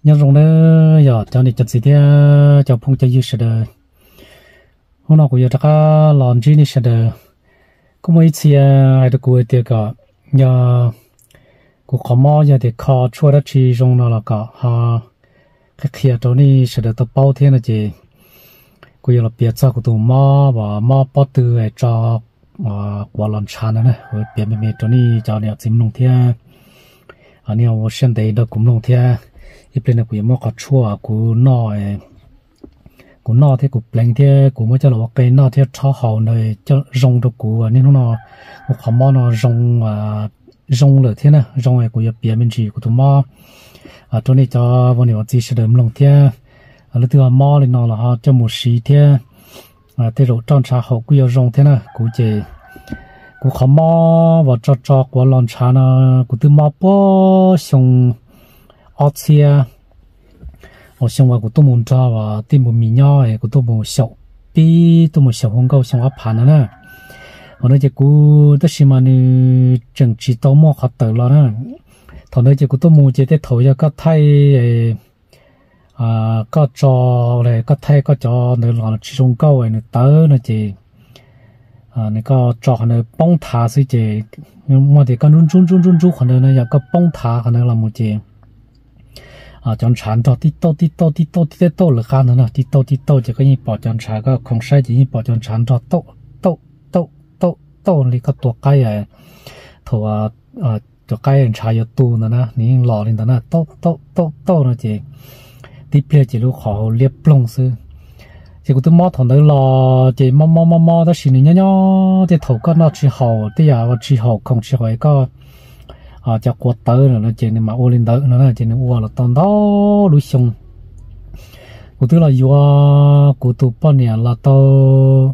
nhân rong đó giờ cho nên chặt gì thế cho phong cho dư sẽ được hôm nào cũng giờ chắc làm gì này sẽ được cũng mấy次hay được cuối tiệc cả giờ cũng khó mò giờ thì khó chua đất chi rong nó là cả ha cái kia chỗ này sẽ được tập bao thiên là gì cũng giờ là biết sao cũng tụi mò và mò bao từ ấy cho qua làm chán nữa này rồi biết mấy chỗ này cho nên chim nông thiên anh em ở trên đây đó cũng nông thiên ít bên này cũng mò có chua cũng nọ thế cũng bền thế cũng mới cho là cái nọ thế cho hậu này cho rong được cũng nên nó cũng không mò nó rong lửa thế này rong này cũng giờ biết mình chỉ cũng tụi mò chỗ này cho bọn này chỉ sử dụng lồng thế lúc thứ mò lên nó là họ cho một xí thế thế rồi trong trà hậu cũng giờ rong thế này cũng chỉ cũng không mò và cho của lon trà nó cũng từ mò bó xong ở xe ở xong và cũng tôi muốn cho và tìm một mì nhỏ ấy cũng tôi muốn sầu bi tôi muốn sầu không câu xong áp phản nữa ở đây chỉ cũng tất nhiên mà như chẳng chỉ tao mua khó tự lo nữa thằng đây chỉ cũng tôi muốn chỉ để thổi cho các thay có cho này có thay có cho nữa là chỉ trong câu ấy nữa tớ nữa chỉ này có cho nữa bông thả xí chỉ nhưng mà thì có run còn nữa là có bông thả còn nữa là một chỉ chọn sản cho tí tô là khăn nữa tí tô chỉ có như bỏ chọn sản có không sai chỉ như bỏ chọn sản cho tô thì có tổ cái ấy thổ tổ cái trà yêu tu nữa nè những lò lên đó nè tô nó chỉ tí bia chỉ lúc họ liệp lông sư chỉ có tôi mót thằng đấy lò chỉ mò đó xí này nhá thì thổ có nó chỉ hậu tí à chỉ hậu không chỉ hỏi có cho quạt tới rồi nó chỉ nên mà ô lên tới nó là chỉ nên ô là toàn đó đối xong của tôi là vừa của tôi bao nhiêu là tôi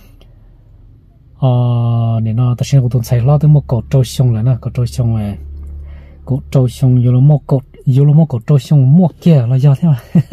để nó ta xem của tôi xài lo tới một cột trôi xong lại nè cột trôi xong này cột trôi xong vô là một cột trôi xong mua kia là do thế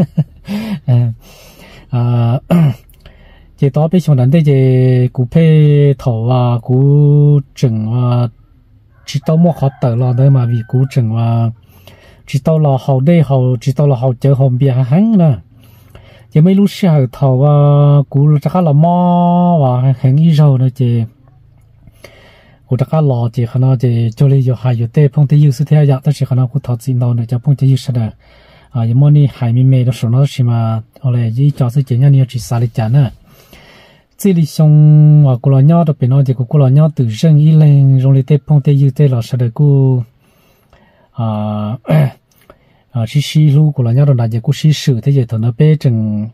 mà chỉ đó bây giờ đến đây thì cụ phê thầu và cụ chừng chỉ tao mua khó tự lo đấy mà vì cú chừng mà chỉ tao là hậu đây hậu chỉ tao là hậu chờ hậu bia hắn nè chỉ mấy lúc sau thầu cú chắc là mò và hàng ít rồi nữa chị cú chắc là chị khả năng chị cho lấy cho hai giờ tết phong thế yêu sự theo dõi tới chị khả năng cú thầu xin đâu nữa cho phong thế yêu sẽ được nhưng mà ni hai mươi mấy đó số nó chỉ mà ở đây chỉ cho sự chị nhau chỉ xài lịch chán nè chỉ lý xong và cô là nhau đặc biệt nói thì cô là nhau từ dân ý lên rồi lấy tết phong tết như tết là sẽ được cô xí lu cô là nhau đồng đại thì cô xí sử thế vậy thôi nó bé chừng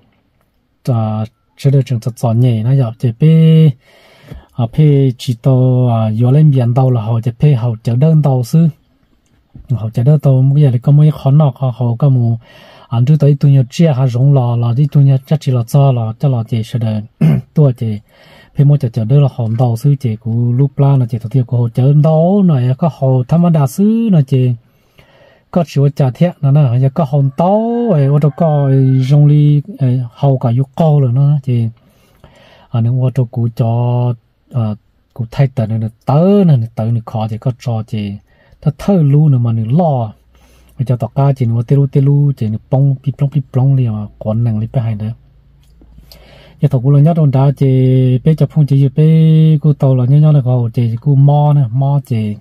sẽ được chừng chặt nhẹ nó dạo chỉ bé bé chỉ tao vô lên biển tàu là họ chỉ bé họ chở đơn tàu sư họ chở đơn tàu bây giờ thì có mấy khó nọ họ có một anh trước tới tôi nhớ chia hai rong là đi tôi nhớ chắc chỉ là cho là chị sẽ được tôi chị khi mua chợ đó là hòn tàu sư chị của lúc la là chị đầu tiên của hồ chợ đó này có hồ tham đa sư là chị có chịu trả thiệt nó nè có hòn tàu ấy ở đâu có rong ly hầu cả yêu câu rồi nó chị nếu ở đâu của cho của thay tờ này tớ này khó thì có cho chị ta thơ lu nữa mà nữa lo cho tao cá chỉ nó tê lu chỉ nó bông pi plong liền mà còn năng lên hai nữa giờ thầu cũng là nhớ đồng đá chỉ bé chụp phong chỉ bé cô tàu là nhớ là có chỉ cô mò chỉ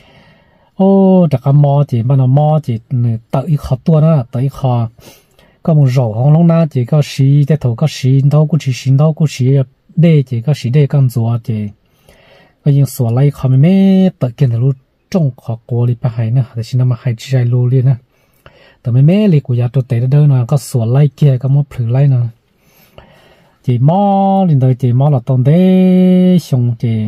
ô đặc cái mò chỉ mà nó mò chỉ tự ý khó tua đó tự ý khó có một rổ hông long na chỉ có xí cái thầu có xí đâu cũng chỉ xí đâu cũng xí đây chỉ có xí đây con rùa chỉ có những sủa lấy khó mấy tự kiến là lúc trong khó qua đi hai nữa thì xin mà hai chỉ luôn liền nè từ mấy li của nhà tôi tệ đó nó có sủa lấy kia có một phử lấy nè chỉ mò lên tới chỉ mò là tông đế xong chỉ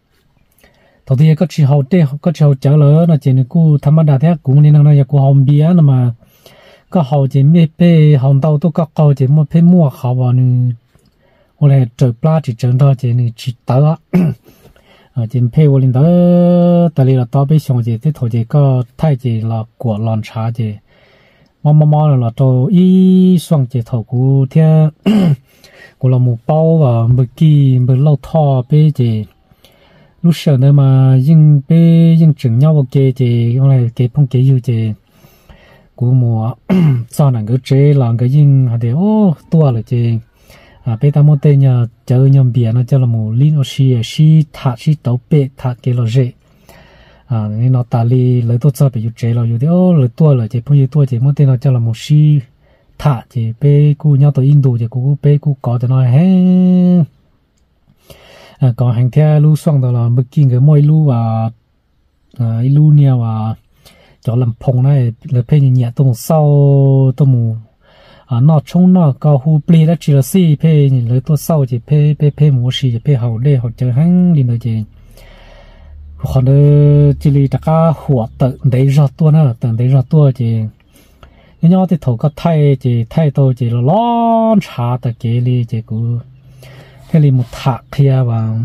đầu tiên có chỉ hậu đế có chỉ hậu chở lỡ nó chỉ nó cú tham đa thế cũng nên nó giờ cú hậu bia nó mà có hậu chỉ mấy pe hậu tàu tôi có câu chỉ một pe mua hậu vào nữa hôm nay trời pla chỉ trời đó chỉ nó chỉ tớ chỉ pe vào lên tới tại vì là tao bây xong chỉ cái thôi chỉ có thay chỉ là của lon trà chỉ mò là tôi ý xong chỉ thầu cú theo của là một bao và một kỳ một lâu thọ bé chỉ lúc sau nữa mà nhưng bé nhưng chừng nhau ok chỉ hôm nay cái phong cái yêu chỉ cú mùa sau này cứ chế làm cái gì họ để ô tua rồi chứ bây ta muốn tên nhà chơi nhom biển nó cho là một linh ô xì thả xì tàu bể thả cái lo dễ nên nó ta li lấy tốt cho bị chế lo thì ô lấy tua rồi chứ phong như tua chứ muốn tên nó cho là một xì thả chứ bê cú nhau tới Indo chứ cú bê cú có cho nó hết còn hàng theo lu xoang đó là bất kỳ cái môi lu và lu nhiều và cho làm phong này là phê nhẹ tông sau tông mù nó trông nó cao hu plei đã chỉ là si phê lấy tôi sau chỉ phê mù xì chỉ phê hậu đây hậu chờ hắn đi nữa chỉ còn chỉ là tất cả hoạt tự đấy ra tua nữa tự đấy ra tua chỉ nhau thì thầu có thay chỉ thay tôi chỉ là lon trà tự kế li chỉ cứ thế là một thả kia và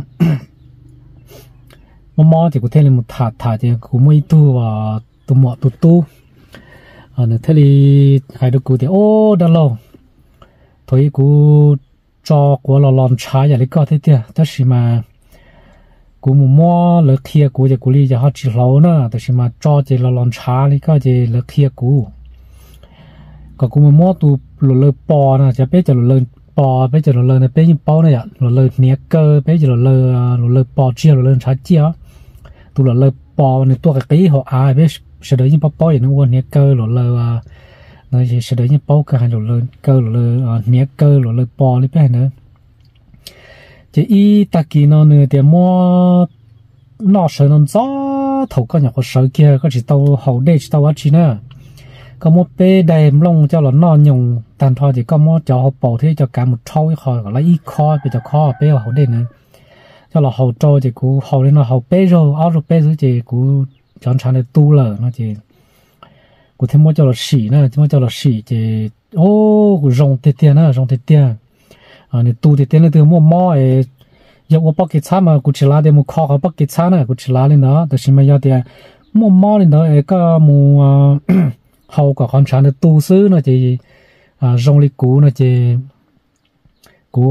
mò chỉ có thế là một thả chỉ cũng mấy tu và tu mọ tu nữa thế thì hai đứa cụ thì ô đã lâu thôi cụ cho của là lon trà vậy lấy có thế tiệt tất nhiên mà cụ mua lợn kia cụ thì cụ đi cho họ chỉ lâu nữa tất nhiên mà cho chỉ là lon trà lấy có chỉ lợn kia cụ còn cụ mua tu lợn bò nè chỉ biết cho lợn bò biết cho lợn này biết như bao này ạ lợn nhẹ cơ biết cho lợn bò chia lợn trà chia tu lợn bò này tua cái họ ai biết sẽ đợi như bao vậy nó quên nhẹ cơ lợn nó sẽ đợi như bao cái hai lợn cơ lợn nhẹ cơ lợn bò này biết nữa chỉ y ta kỳ nó nữa thì mua nó sợ nó gió thầu có nhà có sợ kia có chỉ tàu hậu đây chỉ tàu ở chỉ nữa có một bê đầy lông cho nó nhung tàn thôi thì có một cho họ bỏ thế cho cả một trâu khỏi gọi là y kho bây giờ kho bê hậu đây nữa cho là hậu trâu thì cú hậu lên nó hậu bê rồi áo rồi bê rồi thì cú chọn chọn để tu lờ nó chỉ cú thêm một cho là xỉ nữa thêm một cho là xỉ thì ô cú rong tê tê nữa rong tê tê này tu thì tên là từ mua mò ấy giờ我 bắt cái叉 mà cú chỉ là để mua kho cái bắt cái叉 này cú chỉ là lên đóแต่是mà giờ thì mua mò lên đó ấy có mua hậu có con chán để tu sư nó chỉ rong lịch cú nó chỉ cú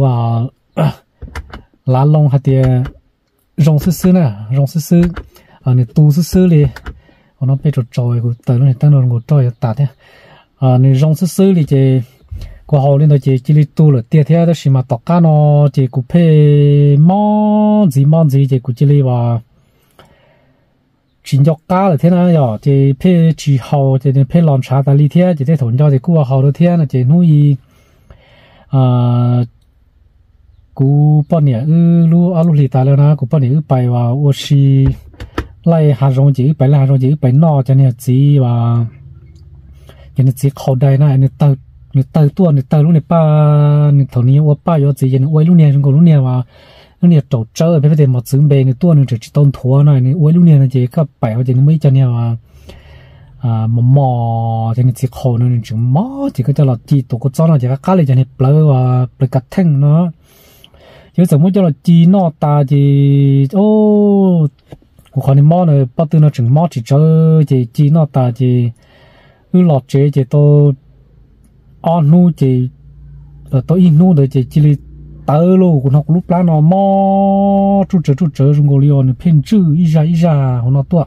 lá lông hạt thì rong sư nè rong sư này tu sư đi nó bị trội trội cú tới nó tăng nó cú trội tạt thế này rong sư đi chỉ của họ lên đó chỉ li tu là tiếp theo đó là mà tất cả nó chỉ cụ phê món gì chỉ cụ chỉ li vào chính cho cá là thế nào vậy chỉ phê chỉ hậu chỉ phê làm sao ta li theo chỉ để thốn cho thì cụ hậu đó theo là chỉ nuôi cụ bao nhiêu lu li taแล้วนะcụ bao nhiêu ไปว่า我是来下种只ไป来下种只ไปนอกจะเนี่ยจีว่าจะเนี่ยจีเขาได้นะเนี่ยนี่เตยตัวนี่เตยลูกนี่ป้านี่เท่านี้ว่าป้าอยู่จีนไว้ลูกเนี่ยจงก็ลูกเนี่ยว่าลูกเนี่ยโจเจอไปเดี๋ยวมาซื้อเบนี่ตัวนึงจะต้นถั่วหน่อยนี่ไว้ลูกเนี่ยนะจีก็ไปเอาจีนไม่จะเนี่ยว่าหมอจีนจีโคนึงจึงหมอจีก็จะหลอดจีตัวก็จ้อนจีก็ก้าเลยจะเนี่ยเปลือยว่าเปลือยกระแทงเนาะยังสมมติจะหลอดจีนอตาจีโอ้กูขอนี่หมอเนี่ยป้าตื่นเราจึงหมอจีเจอจีนอตาจีหลอดจีตัวnu chỉ tôi in nu để chỉ là tớ luôn của nó lúc lá nó mò chú trở trong cổ lion phiên chữ ít ra nó tua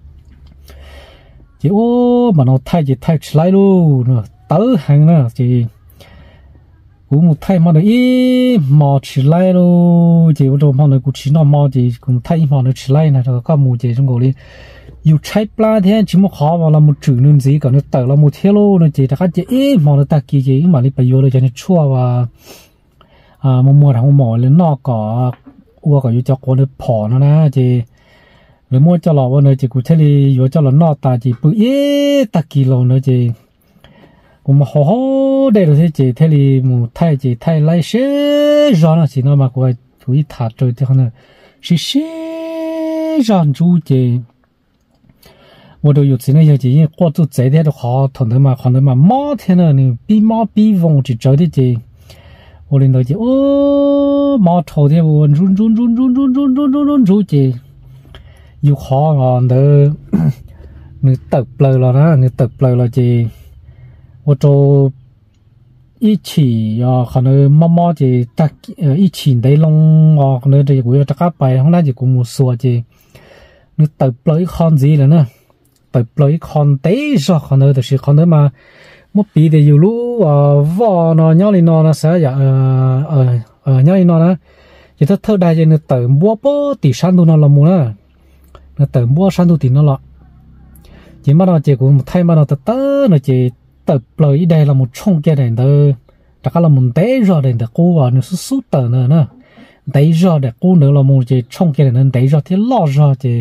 chỉ ô mà nó thay chỉ thay lại luôn tớ hàng nữa chỉ cũng một thay mà nó ít mò chỉ lại luôn chỉ có trong nó cũng chỉ nó mò chỉ cũng thay mò nó chỉ lại này rồi có một chỉ trong cổ lion yêu trái pla thế chỉ một khó mà là một chữ nên gì cả nó tự là một thế luôn nó chỉ là cái gì mà nó ta kỳ gì mà đi bây giờ cho nó chua và mua thằng mỏ lên nó có uo có yêu cho con nó phò nó na chỉ rồi mua cho lọ nó chỉ cụ thể là yêu cho nó ta chỉ bự ta kỳ luôn nó chỉ cũng mà khó đây là chỉ thế là một thay chỉ thay lại xe rồi nó chỉ nó mà coi chú ý thả trời thì không là chỉ xe rồi chú chỉ我都有钱了，有钱，过做这点的好，可能嘛，每天呢，你比马比风就走的这，我领导就哦，马头的我run这，有好啊，你tập lời了呢，你tập lời了这，我做一起啊，可能妈这大一起得弄啊，可能这我要这个摆，后来就跟我说这，你tập lời看gì了呢？ tập lấy con tế ra con nữa thì con nữa mà một bị thì nhiều lúc vò nó nhau lên nó sẽ dạ nhau lên nó đó chỉ thưa thưa đại gì nó tự mua bó tỷ sản thu nó là mua nữa nó tự mua sản thu thì nó là chỉ mà nó chỉ cũng thay mà nó tự nó chỉ tập lấy đây là một trong cái này đó tất cả là một tế ra đây để cô vào nó sút tờ nữa nè tế ra để cô nữa là một chỉ trong cái này nên tế ra thì lo ra chỉ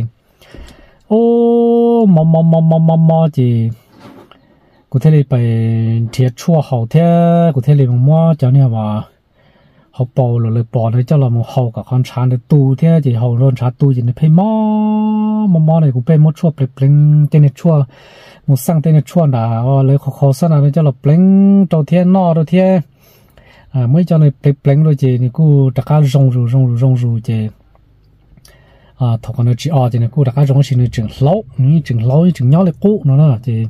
ô mò chỉ cụ thể là phải thiệt chua hậu thế cụ thể là mua cho nên mà hậu bò rồi bò đấy cho là một hậu cả con chán để tu thế chỉ hậu rồi chán tu chỉ để phải mò này cũng phải mua chua phải bling tên này chua một sang tên này chua đã lấy khó sẵn là cho là bling đầu tiên nọ đầu tiên mới cho này bling rồi chỉ này cũng tất cả rong rồi chỉ thằng con nó chỉ chỉ này cũng tất cả rong chỉ này chừng lâu nhau lại cũ nó chỉ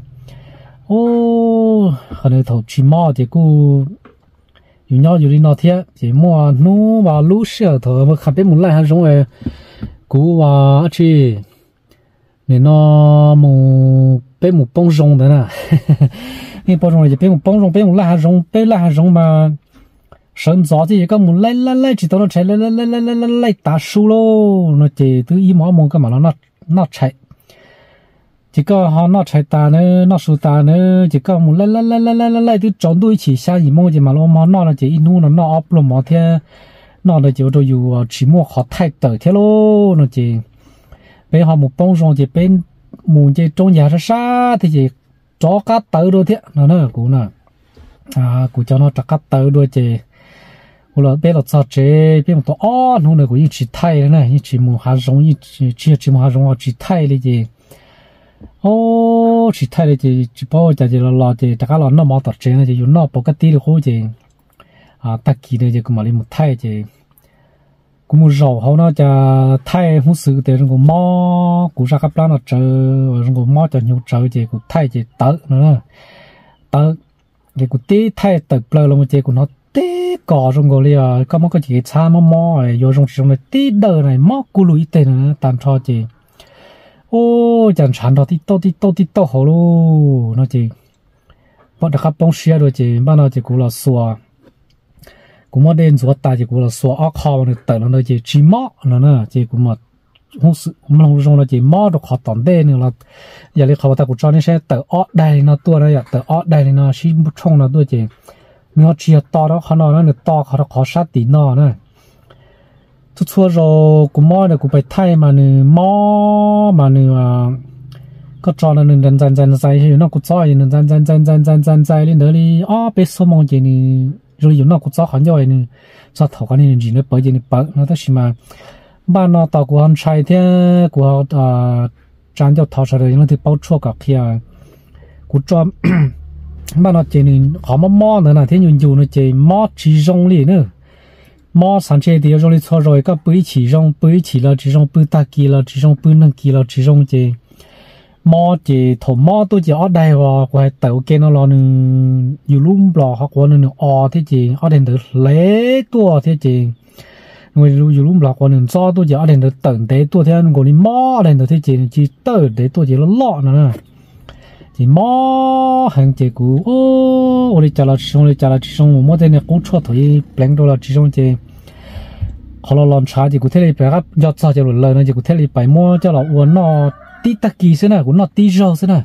ô hồi này thầu chỉ mò thì cũngอยู่nhauอยู่đi nó thế chỉ mua nu và lú sữa thôi mà khắp bên muốn lại hàng giống ấy cú và chỉ nên nó một bên một bông rong đấy nè nên bông rong này chỉ bên một bông rong bên một lại hàng rong mà sớm gió thì có muốn lấy chỉ tao nó chạy lấy ta su lô nó chỉ từ ý mỏ cái mà nó chạy chỉ có họ nó chạy ta nữa nó su ta nữa chỉ có muốn lấy từ chọn đuôi chỉ xa ý mong chỉ mà nó là chỉ in nu nó ốp luôn mà thế nó là chỉ tôiอยู่chỉ mua họ thay tờ thế lô nó chỉ bên họ một bông rong chỉ bên muốn chỉ trong nhà ra xa thì chỉ cho cá tờ đôi thế nó cũng nè cũng cho nó cho cá tờ đôi chỉ là bên là sao chế bên một tổ nó này cũng chỉ thay này chỉ mua hàng rong chỉ mua hàng rong chỉ thay đấy gì ô chỉ thay đấy gì chỉ bao giờ chỉ là chỉ tất cả là nó mà tập chế này chỉ dùng nó bao cái tí được không gì tất kỳ đấy chỉ cũng mà lấy một thay gì cũng một rau họ nó cho thay không sự để rồi cũng mò cũng ra các plan nó chờ rồi cũng mò cho nhiều chờ gì cũng thay gì tớ nữa tớ thì cũng tí thay tớ plơ là một gì cũng nó tí cỏ trong gọi là có một cái gì xa mò rồi vô trong này tí đờ này mò cú lùi tên nữa tạm cho gì ô chẳng chán đó tí to hồ luôn nó chỉ bọn đặc bông xia rồi chỉ ban đầu chỉ cũng là xua cũng mà đến ruột ta chỉ cũng là xua áo kho này tự nó chỉ mò nó nữa chỉ cũng mà không sự không trong nó chỉ mò được khó tỏn đen nữa là giờ lấyเขาta cũng cho nên sẽ tự áo đây nó tua nó tự áo đây nó xí bút trong nó tua chỉ nó chỉ to đó nó to họ khó sát tí nó nữa chút xưa rồi cũng mò được cũng phải thay mà nữa mò mà nữa có cho nó nên dần thì nó cũng cho nên dần lên đó đi bé số mong chỉ này rồi nó cũng cho hắn rồi này cho thầu cái này gì nó bởi gì nó bởi nó tất mà ban nó tàu của anh trai thế của trang cho thầu rồi nó thì bao chua cả kia cũng cho ban nó chỉ này họ mò nữa là thế nhiều nó chỉ mò chỉ rong liền nữa mò sáng chế thì rong đi cho rồi các bưởi chỉ là chỉ rong bưởi ta kia là chỉ rong bưởi nâng kia là chỉ rong chỉ mò chỉ thổ mò tôi chỉ ở đây và quay tàu kia nó là nhiều lúc lò hoặc là nó thế chỉ ở đây được lấy tua thế chỉ người nhiều lúc lò còn do tôi chỉ ở đây được tận thế tua thế còn đi mò đây được thế chỉ tờ để tôi chỉ nó lọ nữa chỉ mò hàng chỉ cũ ô đi trả là chỉ xong một thế này cũng cho thôi bèn đô là chỉ xong chỉ họ là làm sao chỉ có thể là phải gấp giọt sao cho lời nó chỉ có thể là phải mua cho là uốn nó tí tắc kỳ thế này cũng nó tí rau thế này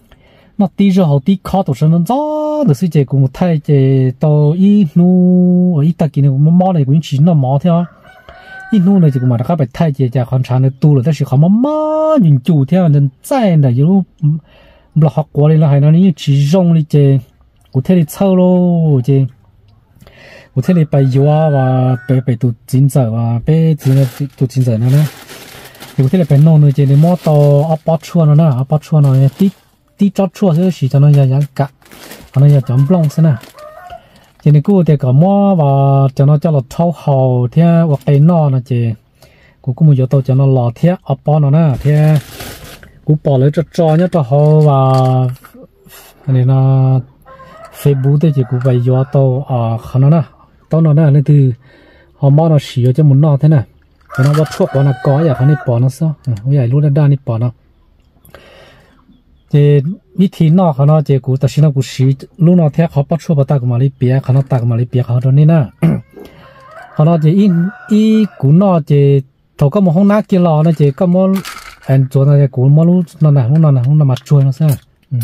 nó tí rau họ tí khó tổ chức nó rõ được sự chế của một thay chế tàu ít nu ít tắc kỳ này cũng mò này cũng chỉ nó mò theo ít nu này chỉ cũng mà các phải thay chế cho con chán này tu là tất cả họ mò nhìn chủ theo nên sai này chứ là học qua đây là hay nó như chỉ rong đi chế có thể là sâu lô chế có thể là phải vô và phải tụt chín giờ và phải tụt chín giờ nữa thì có thể là phải nấu nữa chế để mót to áp bát chua nó nè áp bát chua nó tí chót chua thế chỉ cho nó dạng cả nó dạng chấm bông thế nè chế này cô thì cả mót và cho nó cho là thau hậu theo hoặc cái nọ là chế cũng một giờ tôi cho nó lọt theo áp bát nó nè theo cũng bỏ lấy cho nhá cho họ và này nó Facebook thì chỉ cũng phải vô tàu khả năng nè tàu nó nè nên từ họ mót nó xỉu cho muốn nọ thế này cho nó bắt chuột nó có vậy khả năng bỏ nó sao bây giờ lúc đó đa đi bỏ nó thì ít thì nó họ nó thì cũng ta xin nó cũng xí lúc nó theo họ bắt chua bắt ta cũng mà lấy bia họ nó ta cũng mà lấy bia họ đó nên à họ nó thì ít cũng nó thì thầu có một hôm nát kia lò nó thì có một anh chỗ nó thì cũng một lúc nó là mặt chua nó sao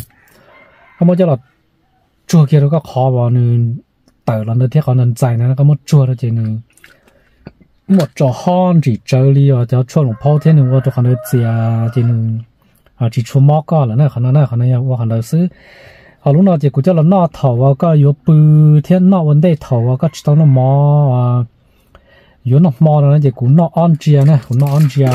có một chỗ là chua kia nó có khó vào nên tờ là nó theo họ nên dài nó có một chua đó thì nên một chỗ hòn chỉ chơi đi ở chỗ chua lồng phao thế nên tôi còn được thì nên chỉ chua mò có là họ nói họ nói xứ họ lúc nào thì cũng cho là nó thầu vào có yếu bự thiên nó vấn đề thầu vào có chỉ tao nó mò yếu nó mò nó thì cũng nó on chia nè cũng nó on chia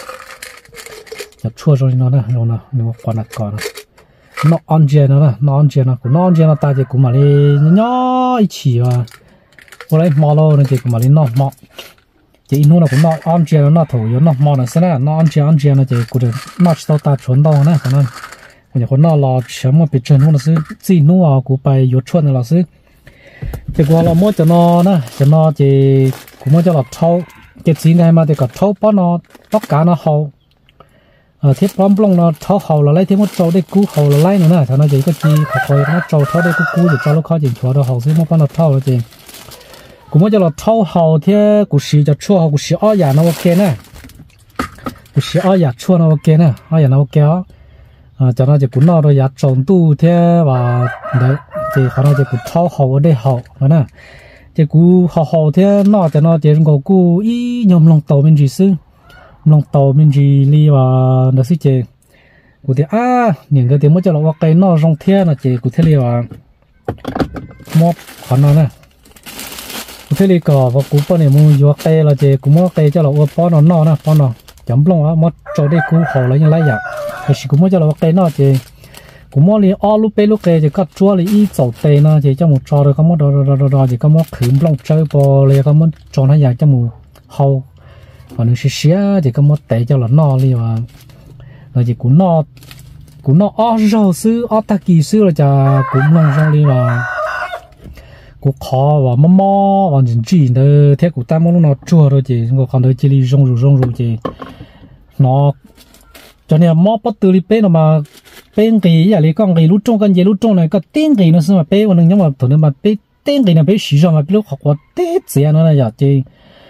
chặt chua rồi nó nè rồi nó còn là còn nó on chia nó nè nó on chia nó ta thì cũng mà đi nhỏ ít chỉ à vừa lấy mò lo nó thì cũng mà đi nó mò chỉ nó là cũng nó on chia nó thầu yếu nó mò nó sẽ là nó on chia nó thì cũng được nó chỉ tao ta chuẩn đâu nè còn bây giờ nó là chấm một bị chân nó là gì nó cũng phải yếu chuẩn là gì thì qua là mỗi cho nó thì cũng mới cho là thâu cái gì này mà thì cả thâu bao nó tất cả nó hậu thiết bom bông nó thâu hậu là lấy thêm một trâu để cứu hậu là lấy nữa nè thằng nó chỉ có chi khỏi nó trâu thâu để cứu để cho nó khó chỉnh chua đó hậu xíu một bao nó thâu rồi thì cũng mới cho là thâu hậu thì cũng xí cho chua cũng xí ở nhà nó ok nè cũng xí ở nhà chua nó ok nè ở nhà nó ok á cho nó chỉ cũng nó rồi giá trồng tu thế và đấy thì họ nói chỉ cũng thâu hậu ở đây hậu nè chỉ cũng hậu thế nó cho nó chỉ có cũng ý nhom lòng tàu mình chỉ xứ lòng tàu mình chỉ li và nó sẽ chỉ cũng thì những cái tiếng mới cho nó cái nó rong thế là chỉ cũng thế li và móp họ nói nè cũng thế li cỏ và cũng bao nhiêu mua cái là chỉ cũng móp cái cho nó bao nó nè bao nó chấm lòng á móp cho đây cũng hậu lấy như lấy vậy thì cũng mới cho nó cái nó chỉ cũng mỗi li lúc bé lúc cái thì có chúa li ít dầu tê nó thì cho một trò rồi có một đó thì có một khử lông chơi bò li có một trò nó dạng cho một hậu còn nếu xí thì có một tê cho là no li và rồi thì cũng nó rau sư ta kỳ sư là chả cũng lông rau li là cũng khó và mò và chỉ nữa thế cũng ta muốn nó chua rồi thì còn đôi chỉ li rong rồi thì nó cho nên mò bắt từ li bé nó mà bên cái gì là con cái lúc trong này có tên cái nó xem mà bé còn nhưng mà thường mà bé tên cái này bé sử dụng mà lúc học qua tết gì nó là gì thì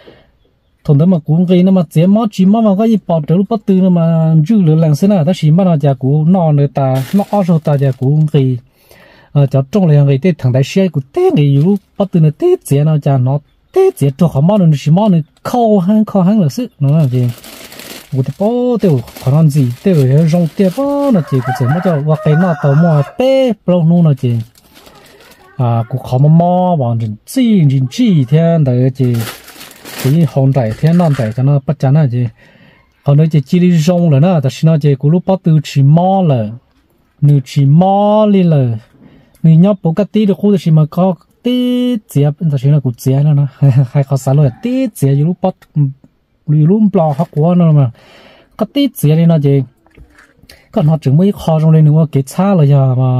thường mà cũng cái nó mà chỉ mà có gì bỏ từ lúc bắt từ nó mà dư lượng lần xưa nào ta chỉ mà nó giờ cũng nó người ta nó ở số ta giờ cũng cái cho trong này cái tết thằng đại sĩ cũng tên cái lúc bắt từ nó tết gì nó giờ nó tết gì cho họ mà nó chỉ mà nó khó hơn là sức nó là gì我的包都可能是都有用的包那这个怎么叫我给那到么白不弄那这我靠么往正几天的这红带天蓝带在那不讲那这可能这几里用了呢但是那这咕噜包都吃毛了你吃毛了你要不个地的或者是么搞地接但是那个接了呢还靠啥了地接有包luôn bao học quá nó mà cái tết gì này nó gì còn họ chỉ mới khó trong này nữa cái xa là giờ mà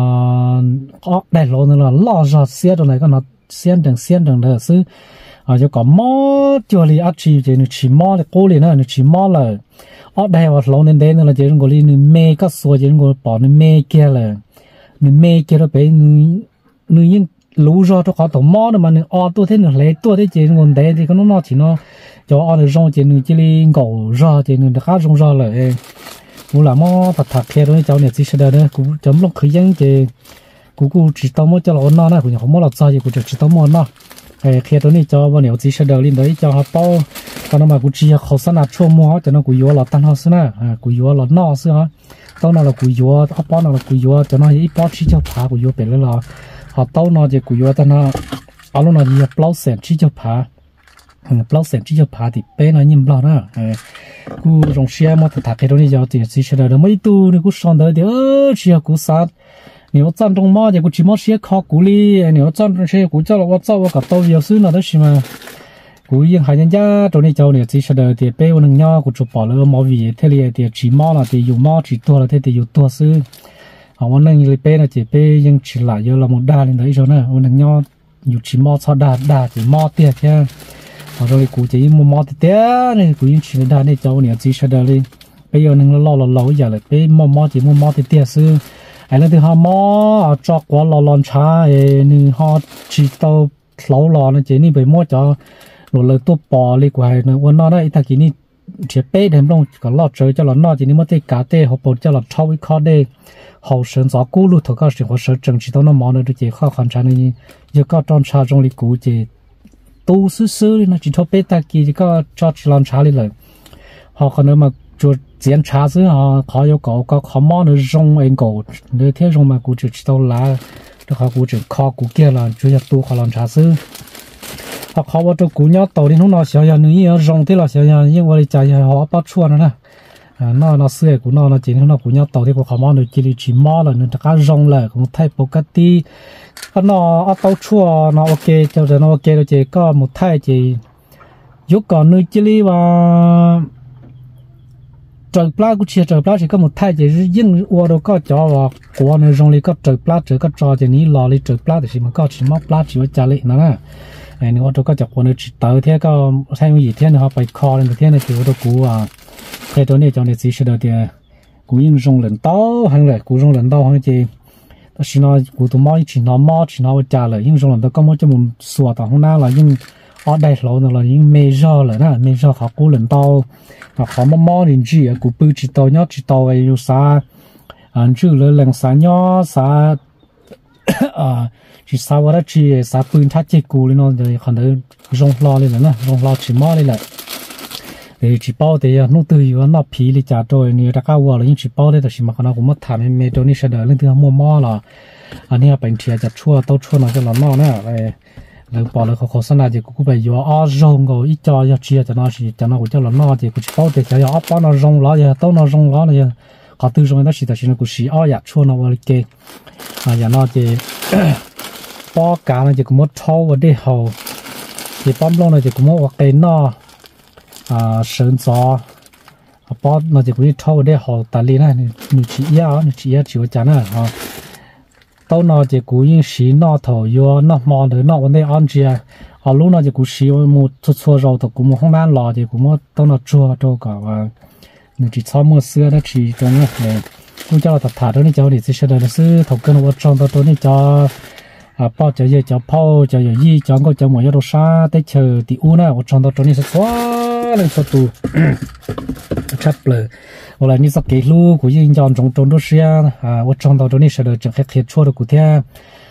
có đại lộ nữa là lo ra xe trong này còn nó xe đường là xứ cho có mò cho li ác chỉ nó chỉ mò là cố liền nó chỉ mò là ở đây và lộ nên đây là chỉ nó li nó mê các số chỉ nó bỏ nó mê kia là nó mê kia nó bé nó những lú ra cho họ tổ mò mà nó tôi thấy nó lấy tôi thấy chỉ nó đây thì nó chỉ nó cho ăn được rong chỉ nên chỉ li ngầu ra chỉ nên khá rong ra là cũng là mò thật khéo đấy cháu này chỉ sẽ đây cũng chấm lúc khởi dân chỉ cũng chỉ tao mò cho là nó này cũng không mò là sao cũng chỉ tao mò nó khéo đấy cho bao nhiêu chỉ sẽ đời lên đấy cho họ bao còn nó mà cũng chỉ họ sẵn là chua mò cho nó cũng yếu là tan họ xí nè cũng yếu là nó xí hả tao nào là cũng yếu họ bao nào là cũng yếu cho nó ít bao chỉ cho phá cũng yếu về là họ tao nó chỉ cũng yếu tan nó ở lúc nào thì bao sen chỉ cho phá bao sen chỉ cho phá thì bé nó nhìn bao đó cú rong xe mà thật cái đó này giờ thì chỉ là mấy tu này cú son đó thì chỉ cú sát nếu chọn trong mò thì cú chỉ mò xe khó cú li nếu chọn trong xe cú cho là tôi cả tàu nhiều thứ nào đó xí mà cú yên hai nhân gia trong này cháu này chỉ là thì bé mình nhau cú chụp bỏ了mò vì thế này thì chỉ mò là thì dùng mò chỉ tua là thế thì dùng tua xứ họ muốn nâng lên bé là chỉ bé nhưng chỉ lại giờ là một đa lên đấy rồi nè mình nhau dùng chỉ mò sau đa chỉ mò tiền thôi rồi cụ chỉ mua mò thì té này cụ chỉ đa này cháu này chỉ sẽ đa lên bây giờ nên lo giờ là bé mò chỉ mò thì tiệt sư ai là từ họ mò cho quá lo cha nên họ chỉ tao lâu lo nó chỉ ni bị mò cho rồi lời tôi bỏ đi qua nóวันนั้นไอ้ตะกี้นี่เฉเป้เดิมลงก็ลอดเจอจะหลอนนอจีนี่มันได้กาเต้เขาบอกจะหลอดชอบวิเคราะห์ได้เขาเชิญจากกู้ลูกเขาก็สิ่งเขาเชิญจังจีต้องน้ำมันเลยจีข้าวขันชานี่ยังก็ตอนชาจงลีกูจีตู้ซื้อเลยนะจีทบเป้ตะกี้ก็จอดลอนชาเลยเขาคนนั้นมาจุดเสียนชาซื้อเขา有狗ก็เขามอเนื้อรงเอง狗เนื้อเที่ยวรงมากูจะจีต้องลาแล้วเขากูจะคอกูเกี่ยละจุดตู้เขาลอนชาซื้อเขาว่าตัวกูเนาะตัวนี้น้องน้อง小小你要用的了小小因为家也好把错了呢那是กู那今天那กูเนาะตัวที่กูเขามาเนี่ยจีจีมา了เนี่ยจะการ用เลยกูไทยปกติก็那ตัวชั่ว那โอเคเจ้าจะ那โอเคแล้วเจก็มุไทยจียุคก่อนเนี่ยจีว่าเจอปลากูเชื่อเจอปลาจีก็มุไทยจียิ่งวัวเราก็จ่อว่ากูเนี่ย用เลยก็เจอปลาเจอก็จ่อจีนี้รอเลยเจอปลาแต่สิมันก็ชิมปลาจีว่าจ่าเลยนั่นแหละไอ้นี่ว่าตัวก็จากคนอื่นเต๋อเที่ยก็ใช้วิธีเที่ยนะครับไปคอเลยเที่ยในที่ว่าตัวกูเคยตัวนี้จังเลยสิสุดเดียกูยิ่งรงหลังโตหังเลยกูรงหลังโตหังจีแต่สินะกูตัวม้อชินอม้อชินอว่าจ่าเลยยิ่งรงหลังโตก็มันจะมุนสัวต่อข้างหน้าเลยยิ่งอได้เราเนี่ยเลยยิ่งไม่รอเลยนะไม่รอเขากูหลังโตเขาม้อลิ้นจีกูปืนจีโตเนาะจีโตไอ้ยูซาชื่อเลยหลังสายเนาะสาchỉ sao vậy chỉ saoปืนทัดเจกูเลยเนาะเดี๋ยวคนเดินรองรอเลยนะรองรอchỉมอเลยแหละเดี๋ยวchỉ baoเดี๋ยวนู่นตื่นอยู่นอกผีเลยจ่าโดยนี่ตะก้าวว่าเลยยิ่งchỉ baoได้แต่chỉมาคนเราผมมาถามเมโดนี่เสด็จเรื่องที่เขามั่วล่ะอันนี้เป็นเทียจะชั่วเต้าชั่วน่ะจะหลอนนอกเนี่ยเลยบอกเลยเขาโฆษณาเจกูไปอยู่อ้อรงก็อีจอยเชียจะน่าสิจะน่ากูจะหลอนนอกเจกูchỉ baoเดี๋ยวจะอ้อป้อนรงล้อจะเต้านรงล้อเลยเขาตื่นรงได้สิแต่สินะกูสีอ้ออยากชั่วน่ะว่าเลยเกอย่างนอกเจป้อกาเนี่ยจะกูมดเท่าวันเดียวที่ป้อมลงเนี่ยจะกูมดว่าเกนนอเสิร์นซอป้อเนี่ยจะกูที่เท่าวันเดียวตาลีนะนี่ชี้ยาวชี้ว่าจานะต้นนอจะกูยิ่งสีนอเท่ายัวนอมอเดินนอวันเดียวอันเจียลูกนอจะกูสีว่ามูชัวเราแต่กูมดห้องน้ำรอจะกูมดต้นนอชัวโตก่อนว่านี่ชี้ซ้อมมือเสื้อนะชี้ตรงนี้เลยกูจะเอาตัดถาตัวนี้จะเอาดิสิเฉยๆซื้อถกกันว่าจองตัวนี้จะbao giờ giờ cho bao giờ giờ gì cho có cho mọi người đồ xa tới chờ thì u na ở trong đó trong này sẽ xóa lên số tu chấp lời hoặc là như sắp kể lu của những dòng trong đó xe ở trong đó trong này sẽ được chẳng khách khách chua được của thế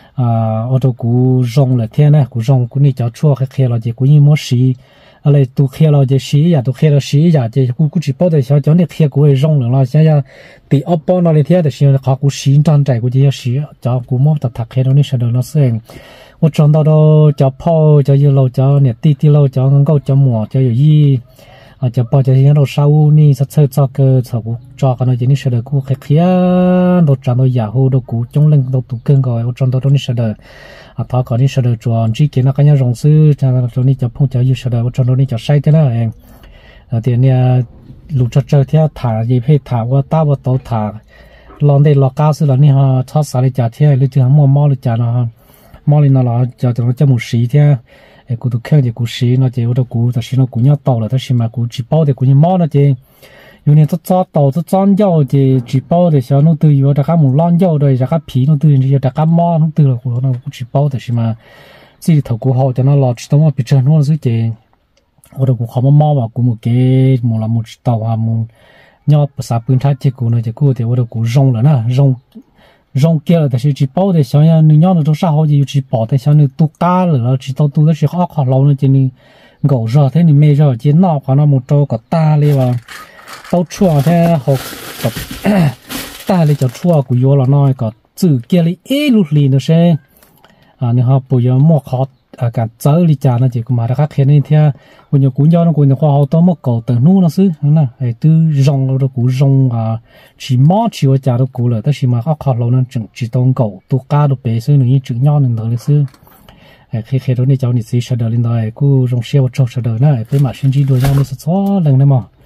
ở đó của rong là thế này của rong của này cho chua khách khách là gì của những món xíอะไรตัวเขียวเราจะสีอย่าตัวเขียวเราสีอย่าจะกูchỉ baoแต่เช้าจนเนี่ยเขียวกูไอ้ร่องหลังเราใช่ไหมตีอัปปอนอะไรเที่ยวแต่เช้าเขากูสีจานใจกูจะสีจะกูมองแต่ถักเขียวนี่เสด็จเราเสียงว่าจนตอนเราจะพ่อจะอยู่เราจะเนี่ยตีเราจะงั้นก็จะหมอจะอยู่ยี่จะพอจะเห็นเราเศร้านี่สักเช้าจะเกิดสักกูจอกันเราจะนี่เสด็จกูเขียวเราจานเราอยากหูเรากูจงเล่นเราตุกเกินก่อนว่าจนตอนนี้เสด็จถ้าก่อนนี้เสด็จจวนจีเกินนักการยงซื้อจะตอนนี้จะพุ่งจะอยู่เสด็จว่าจนตอนนี้จะใช้เท่านั้นเองเดี๋ยวนี้ลูกจะเจอที่ถ่ายยี่เพศถ่ายว่าตาว่าโตถ่ายลองได้ลองก้าวซื้อแล้วนี่ฮะชอบสารจ่าเที่ยหรือจะมั่วหรือจ่าเนาะมั่วเลยนะเราจะเราจะหมุนสีเที่ยกูตัวแค่เดี๋ยวกูสีเนาะเจ้าตัวกูแต่สีเนาะกูเนี่ยโตแล้วแต่สีมากูจีbaoเดี๋ยวกูยังมั่วเนาะเจ้อยู่เนี่ยตัวโตตัวจ้อนยาวเจ้จีbaoเดี๋ยวฉันนู่นตื่นอยู่แต่ข้าหมุนล้อนยาวเลยแต่ข้าผีนู่นตื่นอยู่แต่ข้ามั่วนู่นตื่นแล้วกูเนาะกูจีbaoแต่สีมาสิถกกูเขาแต่เนาะเราจีต้องมาพิจารณาซื้อเจ้我都เขามาว่ากูมุเกมุละมุตาวามุยอภาษาพื้นฐานเจกูเนี่ยเจกูแต่ว่ากูรงแล้วนะรงเกี่ยวแต่是จี包的想要你要的都啥好就有จี包的想你都大了จี到都的是好好老呢就你狗热的你没热就那话那么多个大了吧到处的好个大了就处กู有了那个自己的一路里的是你好不要莫考การเจอลิจานะจีกูมาแล้วครับเห็นนี่เท่าวันนี้กูย้อนกูเนี่ยความเขาต้องมาเก่าแต่นู้นนะซื้อนะไอ้ตื้อรงเรากูรงchỉมอchỉว่าจ่าเรากูเลยแต่chỉมาเขาขอเรานั่นจึงจีต้องเก่าตัวก้าตัวเป๋ซื้อหนึ่งยี่จึงย้อนหนึ่งเลยซื้อไอ้เคเราเนี่ยเจ้านี่ซื้อเฉดลินได้กูรงเชี่ยวโจเฉดนะไอ้เป็นมาชินจีด้วยย้อนนี่สุดซ้อหนึ่งได้มั้ง